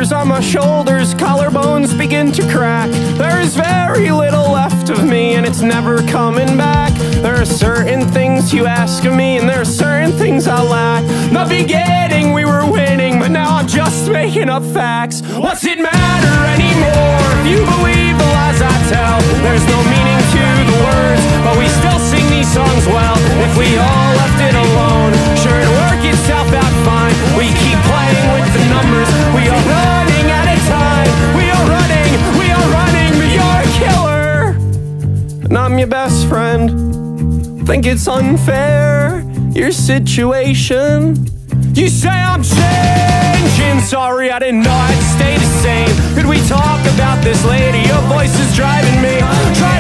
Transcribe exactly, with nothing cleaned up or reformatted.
boulders on my shoulders, collarbones begin to crack. There's very little left of me, and it's never coming back. There are certain things you ask of me, and there are certain things I lack. In the beginning we were winning, but now I'm just making up facts. What's it matter anymore if you believe the lies I tell? There's no meaning to the words, but we still sing these songs well. If we all left it alone, sure it'd work itself out fine. We keep playing with the numbers, we are running out of time. We are running, we are running, but you're a killer, and I'm your best friend. Think it's unfair, your situation. You say I'm changing, sorry I didn't know I'd stay the same. Could we talk about this later? Your voice is driving me. Try